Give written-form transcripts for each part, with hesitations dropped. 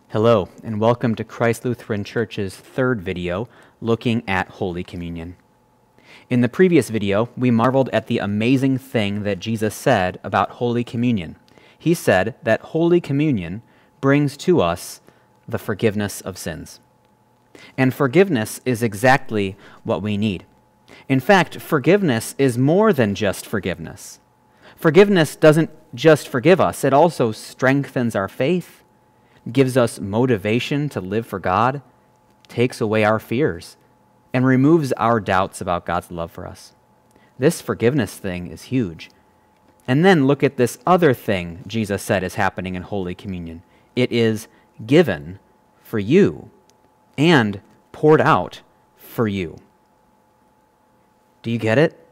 Hello, and welcome to Christ Lutheran Church's third video looking at Holy Communion. In the previous video, we marveled at the amazing thing that Jesus said about Holy Communion. He said that Holy Communion brings to us the forgiveness of sins. And forgiveness is exactly what we need. In fact, forgiveness is more than just forgiveness. Forgiveness doesn't just forgive us, it also strengthens our faith, gives us motivation to live for God, takes away our fears, and removes our doubts about God's love for us. This forgiveness thing is huge. And then look at this other thing Jesus said is happening in Holy Communion. It is given for you and poured out for you. Do you get it?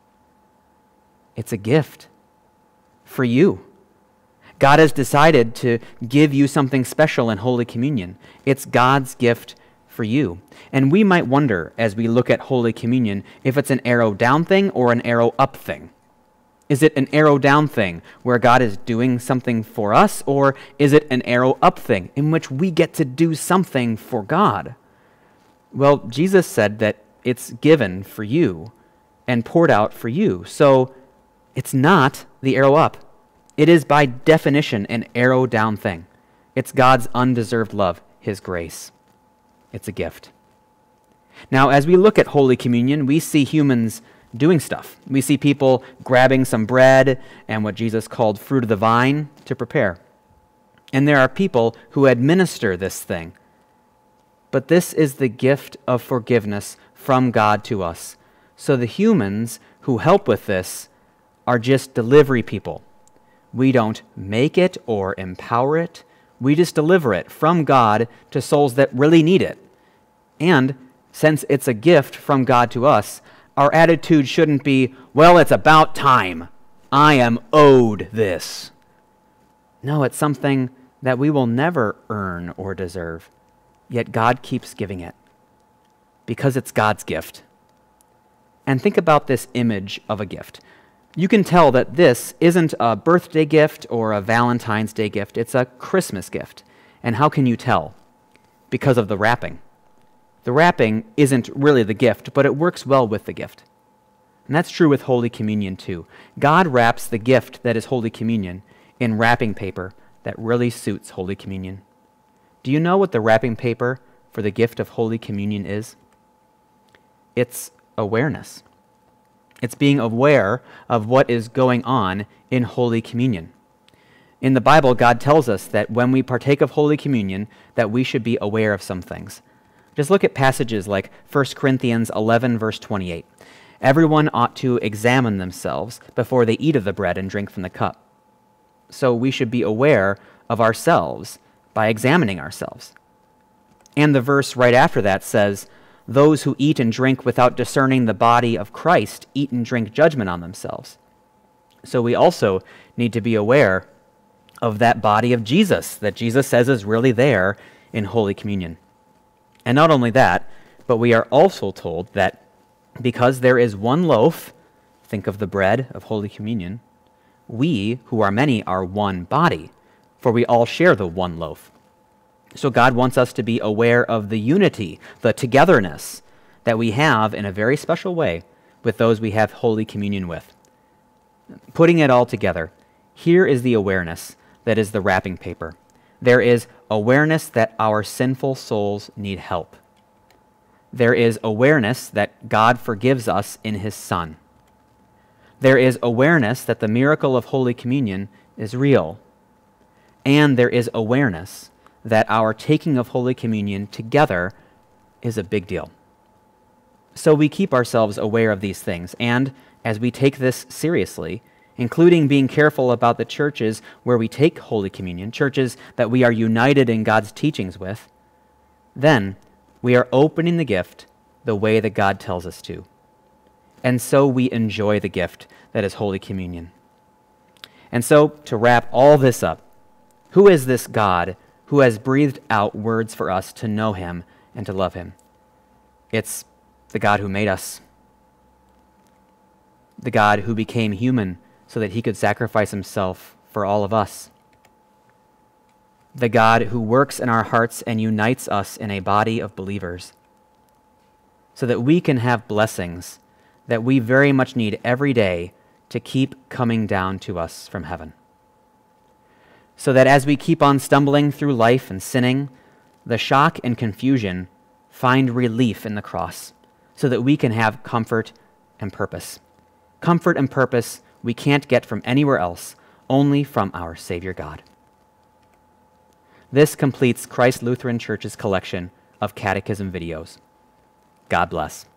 It's a gift for you. God has decided to give you something special in Holy Communion. It's God's gift for you. And we might wonder, as we look at Holy Communion, if it's an arrow down thing or an arrow up thing. Is it an arrow down thing where God is doing something for us, or is it an arrow up thing in which we get to do something for God? Well, Jesus said that it's given for you and poured out for you. So it's not the arrow up. It is by definition an arrow down thing. It's God's undeserved love, His grace. It's a gift. Now, as we look at Holy Communion, we see humans doing stuff. We see people grabbing some bread and what Jesus called fruit of the vine to prepare. And there are people who administer this thing. But this is the gift of forgiveness from God to us. So the humans who help with this are just delivery people. We don't make it or empower it. We just deliver it from God to souls that really need it. And since it's a gift from God to us, our attitude shouldn't be, well, it's about time. I am owed this. No, it's something that we will never earn or deserve. Yet God keeps giving it because it's God's gift. And think about this image of a gift. You can tell that this isn't a birthday gift or a Valentine's Day gift. It's a Christmas gift. And how can you tell? Because of the wrapping. The wrapping isn't really the gift, but it works well with the gift. And that's true with Holy Communion too. God wraps the gift that is Holy Communion in wrapping paper that really suits Holy Communion. Do you know what the wrapping paper for the gift of Holy Communion is? It's awareness. It's being aware of what is going on in Holy Communion. In the Bible, God tells us that when we partake of Holy Communion, that we should be aware of some things. Just look at passages like 1 Corinthians 11, verse 28. Everyone ought to examine themselves before they eat of the bread and drink from the cup. So we should be aware of ourselves by examining ourselves. And the verse right after that says, those who eat and drink without discerning the body of Christ eat and drink judgment on themselves. So we also need to be aware of that body of Jesus that Jesus says is really there in Holy Communion. And not only that, but we are also told that because there is one loaf, think of the bread of Holy Communion, we, who are many, are one body, for we all share the one loaf. So God wants us to be aware of the unity, the togetherness that we have in a very special way with those we have Holy Communion with. Putting it all together, here is the awareness that is the wrapping paper. There is awareness that our sinful souls need help. There is awareness that God forgives us in His Son. There is awareness that the miracle of Holy Communion is real. And there is awareness that our taking of Holy Communion together is a big deal. So we keep ourselves aware of these things, and as we take this seriously, including being careful about the churches where we take Holy Communion, churches that we are united in God's teachings with, then we are opening the gift the way that God tells us to. And so we enjoy the gift that is Holy Communion. And so, to wrap all this up, who is this God who has breathed out words for us to know Him and to love Him? It's the God who made us, the God who became human so that He could sacrifice Himself for all of us. the God who works in our hearts and unites us in a body of believers, so that we can have blessings that we very much need every day to keep coming down to us from heaven. So that as we keep on stumbling through life and sinning, the shock and confusion find relief in the cross, so that we can have comfort and purpose. Comfort and purpose we can't get from anywhere else, only from our Savior God. This completes Christ Lutheran Church's collection of Catechism videos. God bless.